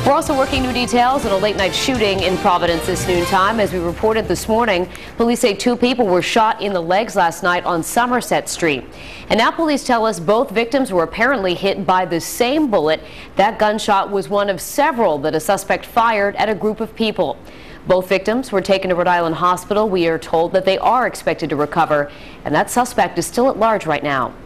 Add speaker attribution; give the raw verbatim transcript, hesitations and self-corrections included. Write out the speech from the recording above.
Speaker 1: We're also working new details on a late-night shooting in Providence this noontime. As we reported this morning, police say two people were shot in the legs last night on Somerset Street. And now police tell us both victims were apparently hit by the same bullet. That gunshot was one of several that a suspect fired at a group of people. Both victims were taken to Rhode Island Hospital. We are told that they are expected to recover, and that suspect is still at large right now.